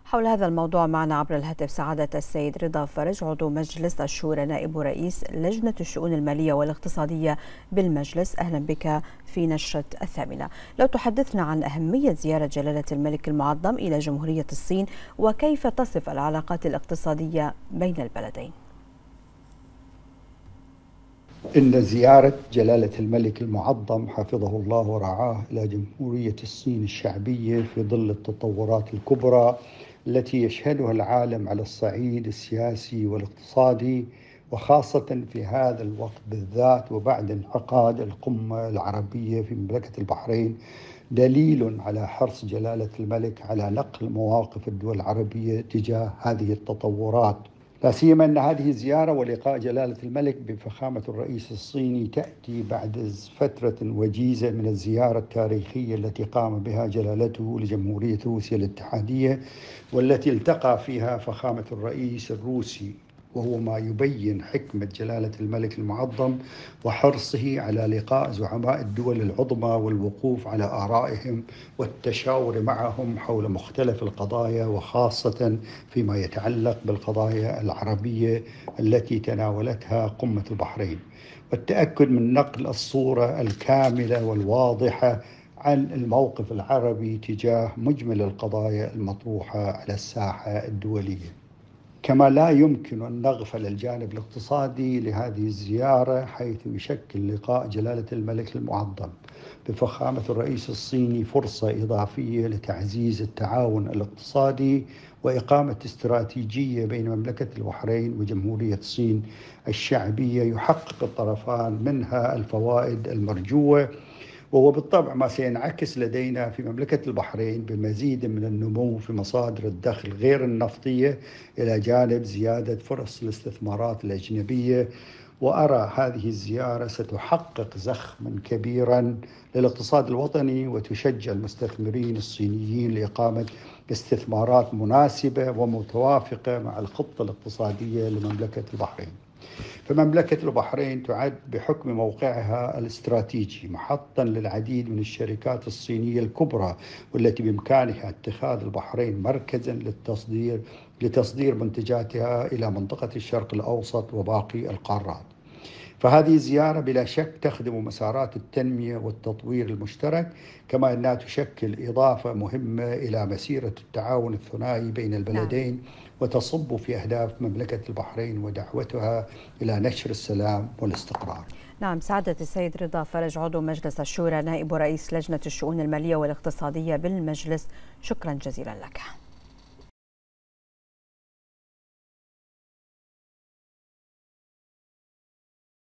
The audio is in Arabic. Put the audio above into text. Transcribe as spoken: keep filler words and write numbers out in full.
حول هذا الموضوع معنا عبر الهاتف سعادة السيد رضا فرج، عضو مجلس الشورى نائب رئيس لجنة الشؤون المالية والاقتصادية بالمجلس. أهلا بك في نشرة الثامنة. لو تحدثنا عن أهمية زيارة جلالة الملك المعظم إلى جمهورية الصين، وكيف تصف العلاقات الاقتصادية بين البلدين؟ إن زيارة جلالة الملك المعظم حفظه الله ورعاه إلى جمهورية الصين الشعبية في ظل التطورات الكبرى التي يشهدها العالم على الصعيد السياسي والاقتصادي، وخاصة في هذا الوقت بالذات وبعد انعقاد القمة العربية في مملكة البحرين، دليل على حرص جلالة الملك على نقل مواقف الدول العربية تجاه هذه التطورات. لا سيما أن هذه الزيارة ولقاء جلالة الملك بفخامة الرئيس الصيني تأتي بعد فترة وجيزة من الزيارة التاريخية التي قام بها جلالته لجمهورية روسيا الاتحادية، والتي التقى فيها فخامة الرئيس الروسي، وهو ما يبين حكمة جلالة الملك المعظم وحرصه على لقاء زعماء الدول العظمى والوقوف على آرائهم والتشاور معهم حول مختلف القضايا، وخاصة فيما يتعلق بالقضايا العربية التي تناولتها قمة البحرين، والتأكد من نقل الصورة الكاملة والواضحة عن الموقف العربي تجاه مجمل القضايا المطروحة على الساحة الدولية. كما لا يمكن أن نغفل الجانب الاقتصادي لهذه الزيارة، حيث يشكل لقاء جلالة الملك المعظم بفخامة الرئيس الصيني فرصة إضافية لتعزيز التعاون الاقتصادي وإقامة استراتيجية بين مملكة البحرين وجمهورية الصين الشعبية يحقق الطرفان منها الفوائد المرجوة، وهو بالطبع ما سينعكس لدينا في مملكة البحرين بمزيد من النمو في مصادر الدخل غير النفطية، إلى جانب زيادة فرص الاستثمارات الأجنبية. وأرى هذه الزيارة ستحقق زخما كبيرا للاقتصاد الوطني وتشجع المستثمرين الصينيين لإقامة استثمارات مناسبة ومتوافقة مع الخطة الاقتصادية لمملكة البحرين. فمملكة البحرين تعد بحكم موقعها الاستراتيجي محطا للعديد من الشركات الصينية الكبرى، والتي بإمكانها اتخاذ البحرين مركزا للتصدير لتصدير منتجاتها إلى منطقة الشرق الأوسط وباقي القارات. فهذه الزيارة بلا شك تخدم مسارات التنمية والتطوير المشترك، كما أنها تشكل إضافة مهمة إلى مسيرة التعاون الثنائي بين البلدين، نعم. وتصب في أهداف مملكة البحرين ودعوتها إلى نشر السلام والاستقرار. نعم، سعادة السيد رضا فرج، عضو مجلس الشورى نائب رئيس لجنة الشؤون المالية والاقتصادية بالمجلس، شكرا جزيلا لك.